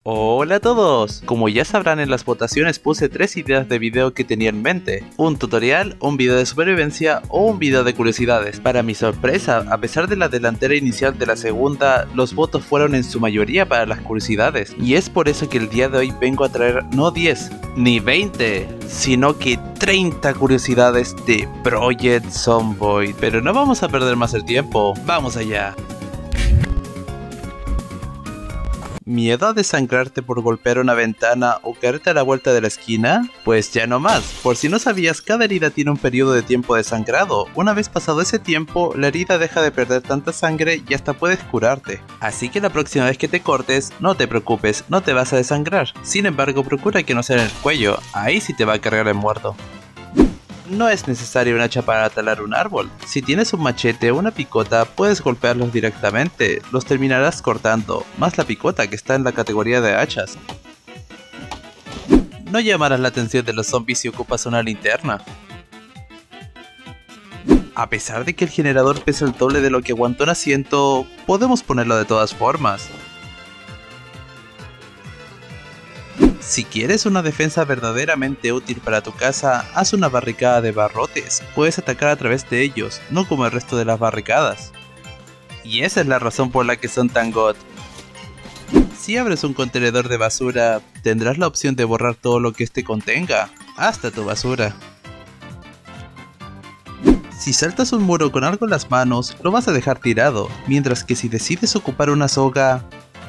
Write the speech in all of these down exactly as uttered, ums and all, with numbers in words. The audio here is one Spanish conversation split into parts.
Hola a todos, como ya sabrán en las votaciones puse tres ideas de video que tenía en mente, un tutorial, un video de supervivencia o un video de curiosidades. Para mi sorpresa, a pesar de la delantera inicial de la segunda, los votos fueron en su mayoría para las curiosidades, y es por eso que el día de hoy vengo a traer no diez, ni veinte, sino que treinta curiosidades de Project Zomboid. Pero no vamos a perder más el tiempo, vamos allá. ¿Miedo a desangrarte por golpear una ventana o caerte a la vuelta de la esquina? Pues ya no más. Por si no sabías, cada herida tiene un periodo de tiempo de sangrado. Una vez pasado ese tiempo, la herida deja de perder tanta sangre y hasta puedes curarte. Así que la próxima vez que te cortes, no te preocupes, no te vas a desangrar. Sin embargo, procura que no sea en el cuello, ahí sí te va a cargar el muerto. No es necesario un hacha para talar un árbol. Si tienes un machete o una picota, puedes golpearlos directamente, los terminarás cortando, más la picota que está en la categoría de hachas. No llamarás la atención de los zombies si ocupas una linterna. A pesar de que el generador pesa el doble de lo que aguanta un asiento, podemos ponerlo de todas formas. Si quieres una defensa verdaderamente útil para tu casa, haz una barricada de barrotes. Puedes atacar a través de ellos, no como el resto de las barricadas. Y esa es la razón por la que son tan god. Si abres un contenedor de basura, tendrás la opción de borrar todo lo que este contenga, hasta tu basura. Si saltas un muro con algo en las manos, lo vas a dejar tirado, mientras que si decides ocupar una soga...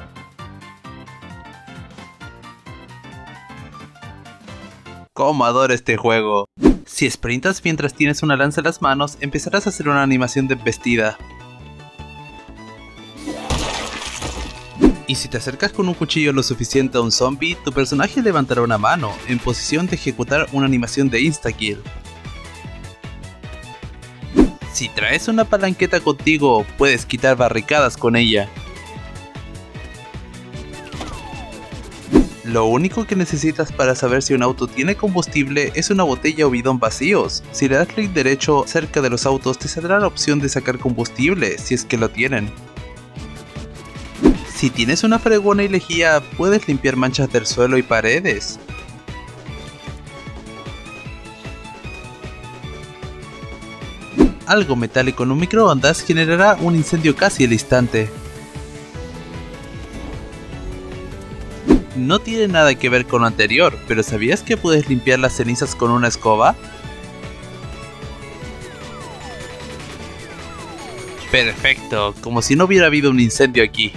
¡Cómo adoro este juego! Si sprintas mientras tienes una lanza en las manos, empezarás a hacer una animación de embestida. Y si te acercas con un cuchillo lo suficiente a un zombie, tu personaje levantará una mano, en posición de ejecutar una animación de insta-kill. Si traes una palanqueta contigo, puedes quitar barricadas con ella. Lo único que necesitas para saber si un auto tiene combustible es una botella o bidón vacíos. Si le das clic derecho cerca de los autos te saldrá la opción de sacar combustible, si es que lo tienen. Si tienes una fregona y lejía, puedes limpiar manchas del suelo y paredes. Algo metálico en un microondas generará un incendio casi al instante. No tiene nada que ver con lo anterior, pero ¿sabías que puedes limpiar las cenizas con una escoba? Perfecto, como si no hubiera habido un incendio aquí.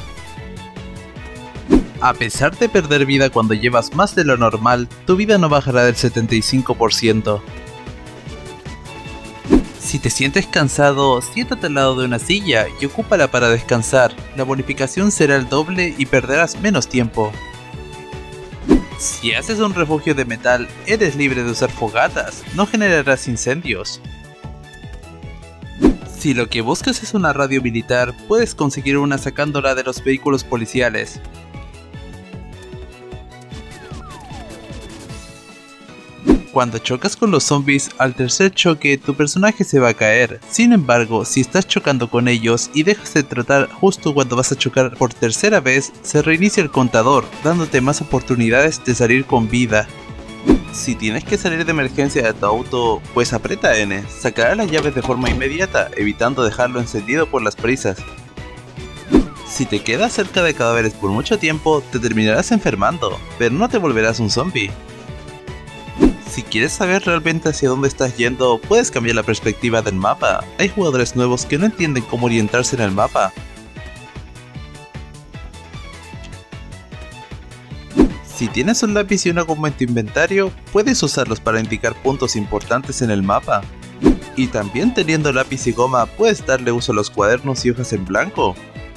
A pesar de perder vida cuando llevas más de lo normal, tu vida no bajará del setenta y cinco por ciento. Si te sientes cansado, siéntate al lado de una silla y ocúpala para descansar. La bonificación será el doble y perderás menos tiempo. Si haces un refugio de metal, eres libre de usar fogatas, no generarás incendios. Si lo que buscas es una radio militar, puedes conseguir una sacándola de los vehículos policiales. Cuando chocas con los zombies, al tercer choque tu personaje se va a caer. Sin embargo, si estás chocando con ellos y dejas de tratar justo cuando vas a chocar por tercera vez, se reinicia el contador, dándote más oportunidades de salir con vida. Si tienes que salir de emergencia de tu auto, pues aprieta N, sacará las llaves de forma inmediata, evitando dejarlo encendido por las prisas. Si te quedas cerca de cadáveres por mucho tiempo, te terminarás enfermando, pero no te volverás un zombie. Si quieres saber realmente hacia dónde estás yendo, puedes cambiar la perspectiva del mapa. Hay jugadores nuevos que no entienden cómo orientarse en el mapa. Si tienes un lápiz y una goma en tu inventario, puedes usarlos para indicar puntos importantes en el mapa. Y también teniendo lápiz y goma, puedes darle uso a los cuadernos y hojas en blanco.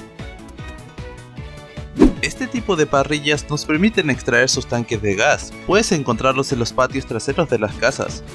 Este tipo de parrillas nos permiten extraer sus tanques de gas, puedes encontrarlos en los patios traseros de las casas.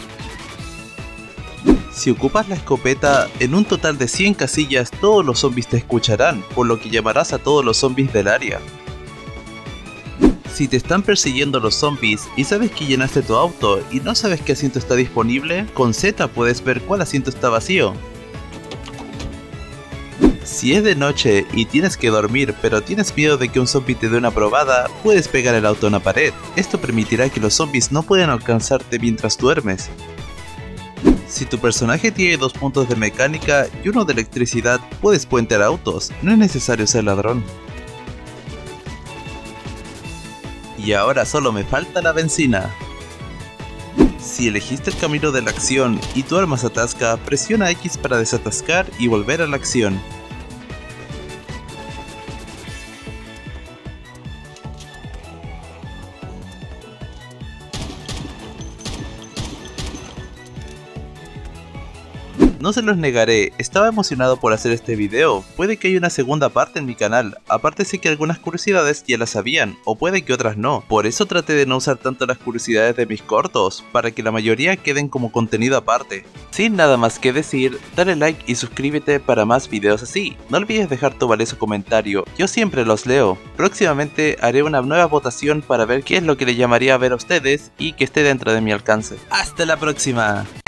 Si ocupas la escopeta, en un total de cien casillas todos los zombies te escucharán, por lo que llamarás a todos los zombies del área. Si te están persiguiendo los zombies y sabes que llenaste tu auto y no sabes qué asiento está disponible, con Z puedes ver cuál asiento está vacío. Si es de noche y tienes que dormir pero tienes miedo de que un zombie te dé una probada, puedes pegar el auto a una pared. Esto permitirá que los zombies no puedan alcanzarte mientras duermes. Si tu personaje tiene dos puntos de mecánica y uno de electricidad, puedes puentear autos, no es necesario ser ladrón. Y ahora solo me falta la benzina. Si elegiste el camino de la acción y tu arma se atasca, presiona X para desatascar y volver a la acción. No se los negaré, estaba emocionado por hacer este video, puede que haya una segunda parte en mi canal, aparte sé que algunas curiosidades ya las sabían, o puede que otras no, por eso traté de no usar tanto las curiosidades de mis cortos, para que la mayoría queden como contenido aparte. Sin nada más que decir, dale like y suscríbete para más videos así, no olvides dejar tu valioso comentario, yo siempre los leo. Próximamente haré una nueva votación para ver qué es lo que le llamaría a ver a ustedes y que esté dentro de mi alcance. ¡Hasta la próxima!